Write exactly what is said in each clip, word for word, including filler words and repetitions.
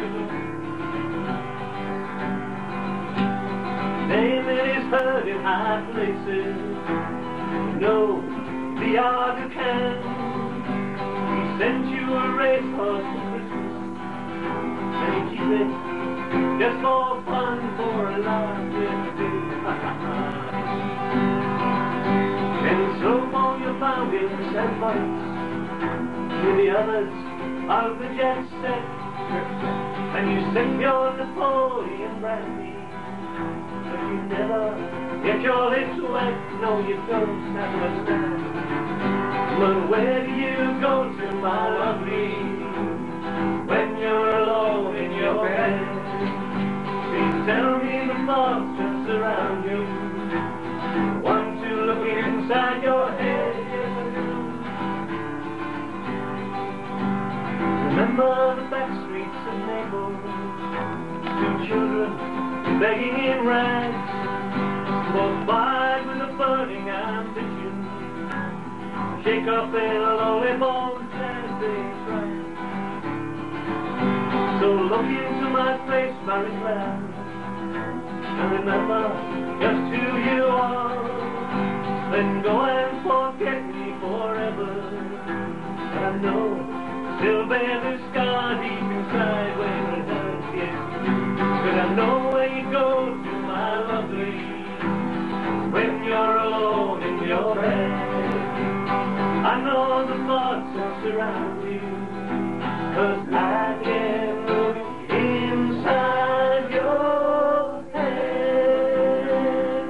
David is heard in high places. No, the art who can. He sent you a racehorse for Christmas, and you keep it just for fun, for a laugh with you. And so on your boundings and butts with the others of the jet set, and you sip your Napoleon brandy, but you never get your lips wet. No, you don't understand. But where do you go to, my lovely, when you're alone in your bed? Please tell me the thoughts that surround you. Want to look inside your head. Remember the back streets of Naples, two children begging in rags, both fired with a burning ambition, shake up their lonely bones as they try. So look into my face, Mary Claire, and remember just who you are. Then go and forget me forever. But I know still bear the scar deep inside where it hurts, yes. But I know where you go to, my lovely, when you're alone in your bed. I know the thoughts that surround you, 'cause I can look inside your head.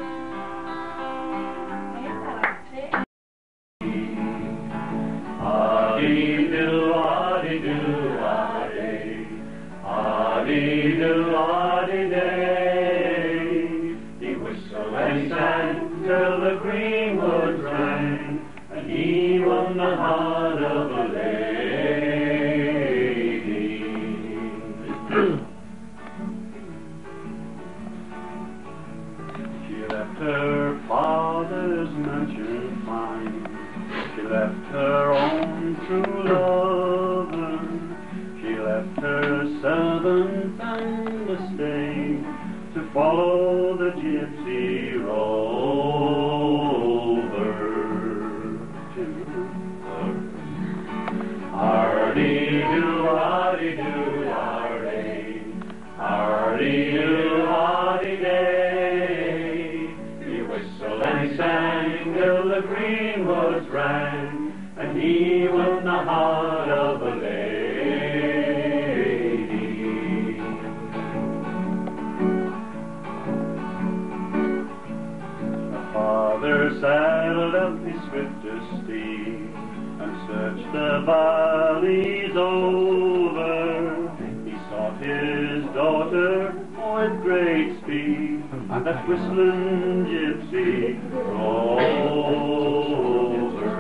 Ah-dee-doo, ah-dee-doo, ah-dee, ah-dee-doo, ah-dee-day. He whistled and he sang till the greenwood rang, and he won the heart of a lady. She left her father's mansion fine, she left her own true lover, she left her servant and a stay to follow the gypsy rover. Hardee-doo, hardee-doo, hardee, hardee-doo, hardee-day. He whistled and he sang till the greenwoods rang, and he won the heart of a lady. The father saddled up his swiftest steed and searched the valleys over. He sought his daughter with great speed, that whistling gypsy rover.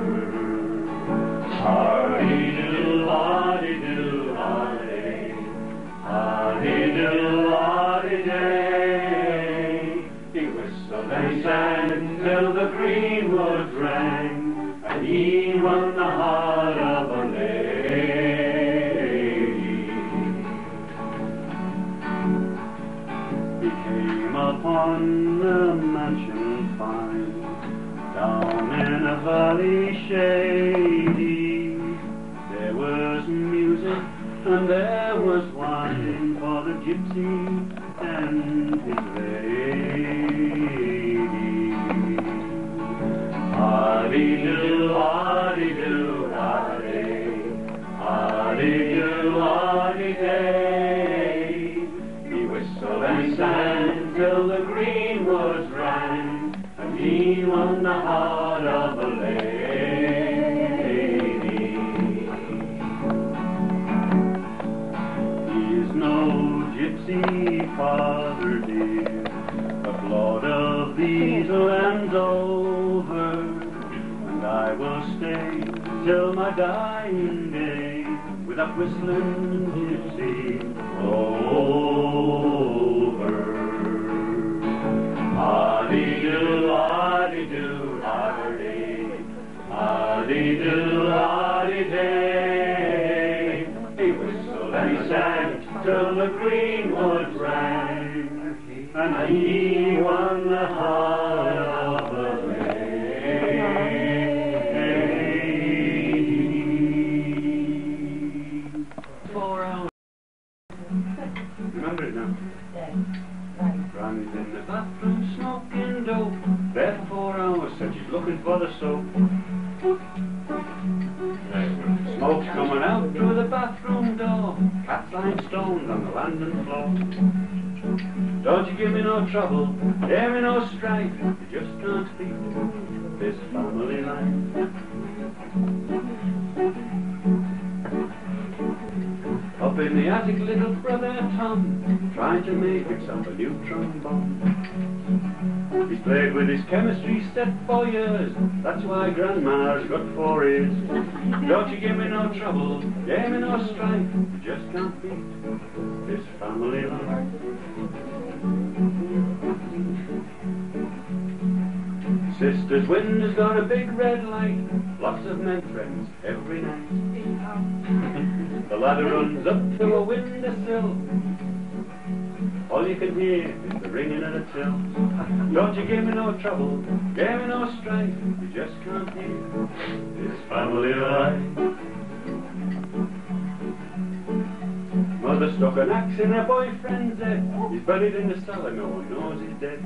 Hardee-doo, hardee-doo, hardee, hardee-doo, hardee-day. He whistled and he sang till the greenwood rang, and he won the heart of a lady. He came upon the mansion fine, down in a valley shady. There was music and there was wine for the gypsy and his lady. Hardee-doo, hardee-doo, hardee, hardee-doo, hardee-day. He whistled and he sang till the greenwoods rang, and he won the heart of a lady. He is no gypsy father dear, but Lord of these lands over, and I will stay till my dying day with a whistling gypsy over. Hardee-doo, hardee-doo, hardee, hardee-doo, hardee-day. He whistled and he sang sang till the greenwood rang, and he won the heart of the lady. Four hours. Remember it now? Granny's in the bathroom smoking dope. There for four hours, said she's looking for the soap. Smoke's coming out through the bathroom door. Cats lying stoned on the landing floor. Don't you give me no trouble, give me no strife. You just can't beat this family life. Up in the attic, little brother Tom, trying to make himself a neutron bomb. He's played with his chemistry set for years. That's why Grandma's got four ears. Don't you give me no trouble, give me no strife. You just can't beat this family life. Sister's window's got a big red light. Lots of men friends every night. The ladder runs up to a windowsill. All you can hear is the ringing of the till. Don't you give me no trouble, give me no strife. You just can't hear this family life. Mother stuck an axe in her boyfriend's head. He's buried in the cellar, no one knows he's dead.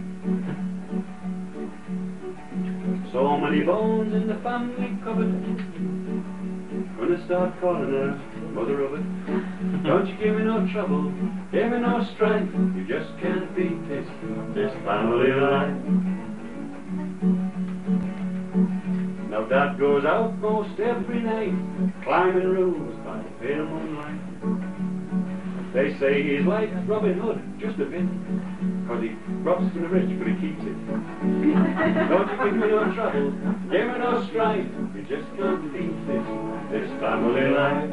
So many bones in the family cupboard. Gonna start calling her Mother of it. Don't you give me no trouble, give me no strife. You just can't beat this, this family life. Now Dad goes out most every night, climbing roofs by the pale moonlight. They say he's like Robin Hood, just a bit, cause he robs from the rich but he keeps it. Don't you give me no trouble, give me no strife. You just can't beat this, this family life.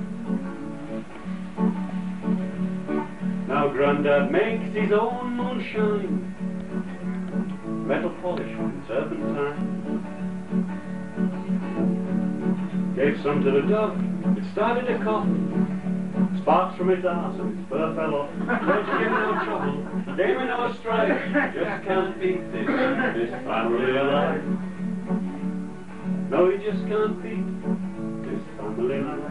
Now Grandad makes his own moonshine, metal polish and turpentine. Gave some to the dog, it started to cough. Sparks from its arse and its fur fell off. Don't you give me no trouble, give me no strife. Just can't beat this, this family life. No, you just can't beat this family life.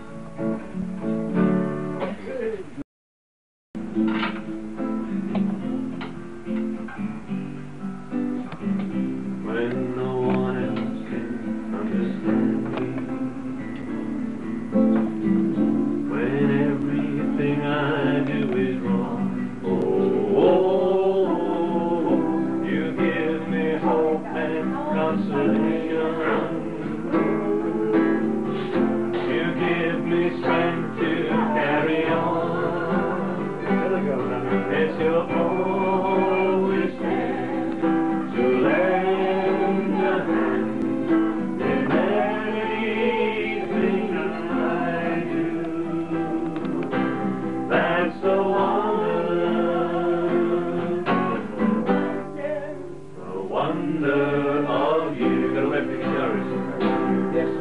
When no one else can understand me, when everything I do is wrong, oh, oh, oh, you give me hope and consolation. You give me strength to carry on. It's your always there to lend a hand in everything I do. That's the wonder, the wonder of you. Got a wet picture, yes.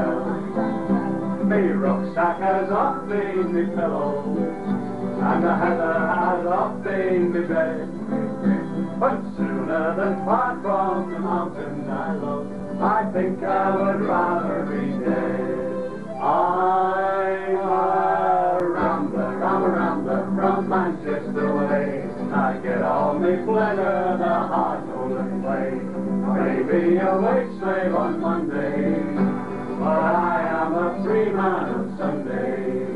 well. Me rucksack has oft been me pillow, and the heather has oft been me bed. But sooner than part from the mountain I love, I think I would rather be dead. I'm a rambler, I'm a rambler from Manchester way. I get all me pleasure the hard golden way. Maybe a wage slave on Monday, but I am a free man on Sunday.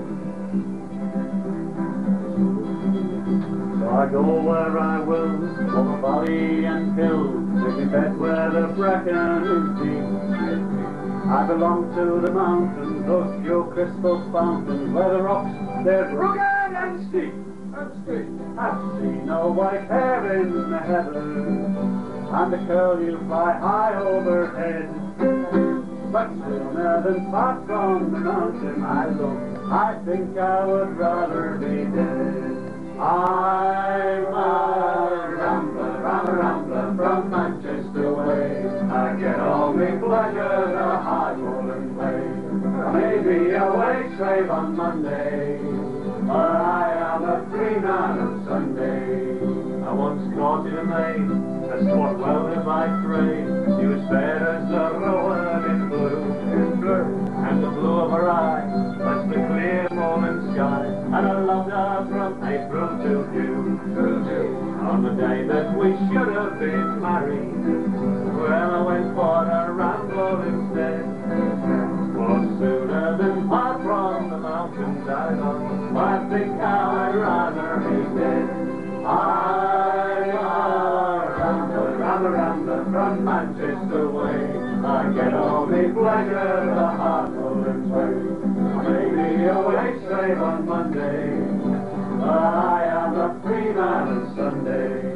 So I go where I will, for my body and hill, take me bed where the bracken is deep. I belong to the mountains, those pure crystal fountains, where the rocks, they're rugged and steep. I've seen no white hair in the heavens, and the curlew fly high overhead. But sooner than part from the mountain I love, I think I would rather be dead. I'm a rambler, I'm a rambler from Manchester way. I get all me pleasure the hard golden way. Maybe a wage slave on Monday, but I am a free man on Sunday. I once courted a maid, a sport well in my trade. She was fair as a rowan in blue, in blue, and the blue of her eyes was the clear morning sky. And I loved her from April till June, till June. On the day that we should have been married, well, I went for a ramble instead. For sooner than part from the mountains I love, I think I would rather be dead. I'm a rambler, I'm a rambler from Manchester way. I get all me pleasure the hard golden way. Maybe a wage slave on Monday, but I am a free man on Sunday.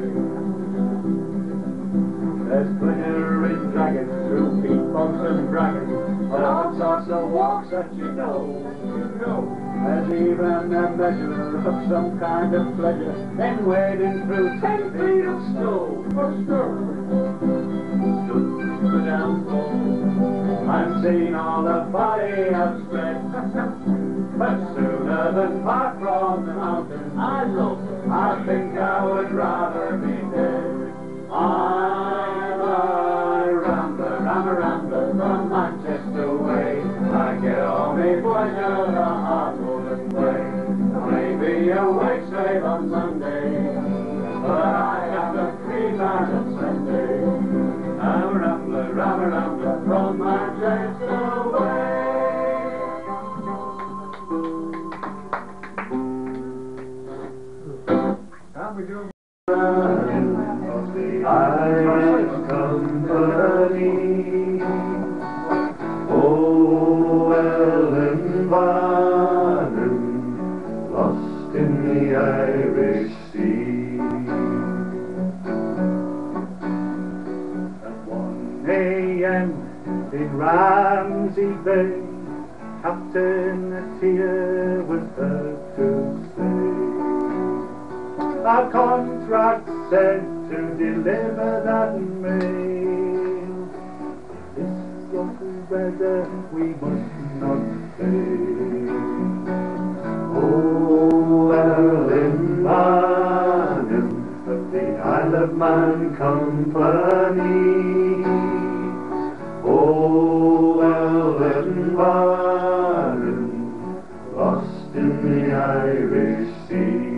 There's pleasure in dragging through peat bogs and dragons, but all sorts of walks that you know, you know. There's even a measure of some kind of pleasure in wading through ten feet of snow. For sure. Stood to the downfall, I've seen all the body I've spread. But sooner than part from the mountain I love, I think I would rather be dead. I'm a rambler, I'm a rambler from Manchester way. I get all me pleasure the hard golden way. Maybe a wage slave on Monday, but I am a free man on Sunday. I'm a rambler, I'm a rambler from Manchester way. How we doing? Of the Irish Company, oh, Ellen Vannon, lost in the Irish Sea. At one A M in Ramsey Bay, Captain Attia was heard to say, our contract said to deliver that mail. This was weather we must not fail. Oh, Ellen Vannon of the Isle of Man Company, oh, Ellen Vannon, lost in the Irish Sea.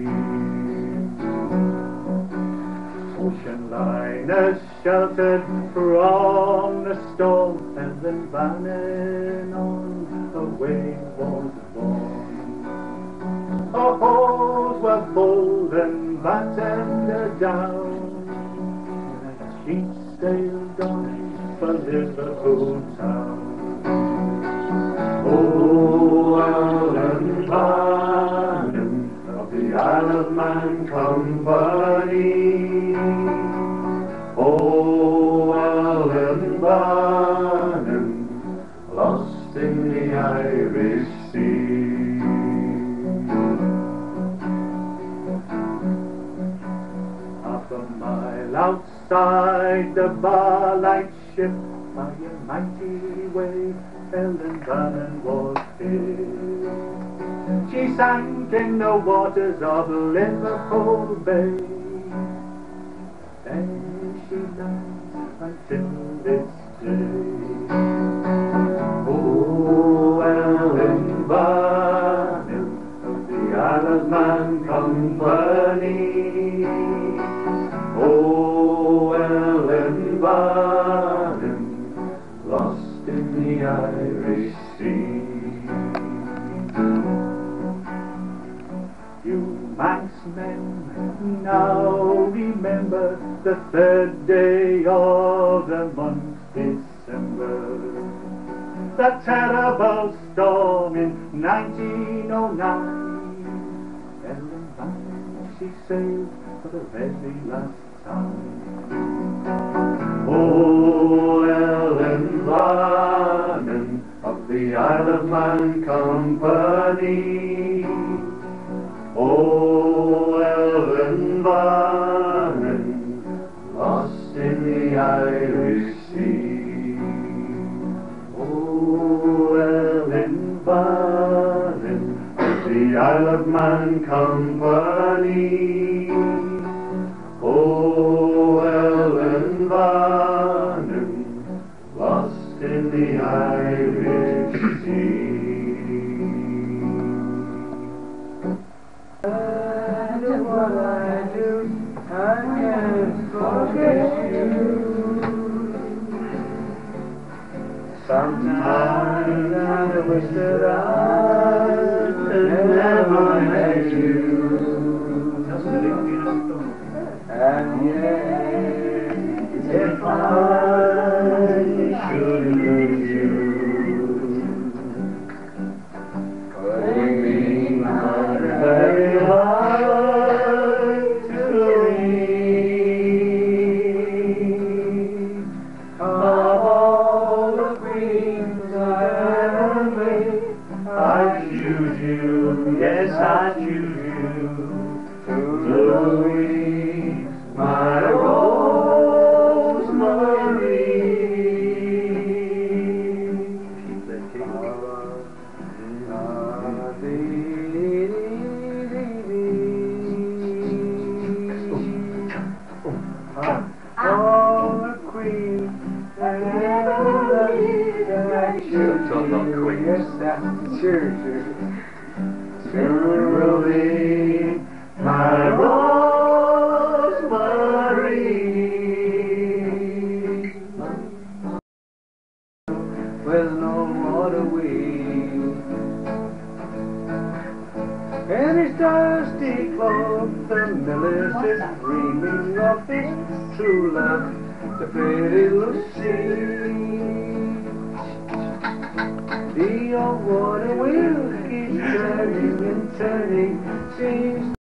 Ocean liners sheltered from the storm, Ellen Vannon on the wave was borne. Her hulls were bold and battened down, as she sailed on for Liverpool town. Oh, Ellen Vannon of the Isle of Man Company, oh, Ellen Vannon, lost in the Irish Sea. Half a mile outside the bar light ship, by a mighty wave Ellen Bannon was here. She sank in the waters of Liverpool Bay. There she lies until this day. Oh, Ellen Bannon of the Isle of Man Company. Oh, Ellen Bannon, lost in the Irish Sea. You Manxmen now remember the third day of the month December, the terrible storm in nineteen oh nine. Ellen Bannon, she sailed for the very last time. Oh, Ellen Bannon of the Isle of Man Company. Oh, Ellen Bannon, lost in the Irish Sea. Oh, Ellen Bannon of the Isle of Man Company. Oh, Ellen Bannon, lost in the Irish Sea. What I do, I can't forget you. Sometimes I wish that I had never met you. And yet, if I should lose you, would mean my very life to me. Of all the queens I ever made, I choose you, yes, I choose you, Louise, my Rosemary. All the queens I ever loved, I choose you, yes, that's sure, sure. Truly, my Rosemary. With no water wheel, and his dusty cloth, the miller's is dreaming of his true love, the pretty Lucy. The old water wheel keeps turning and turning, seems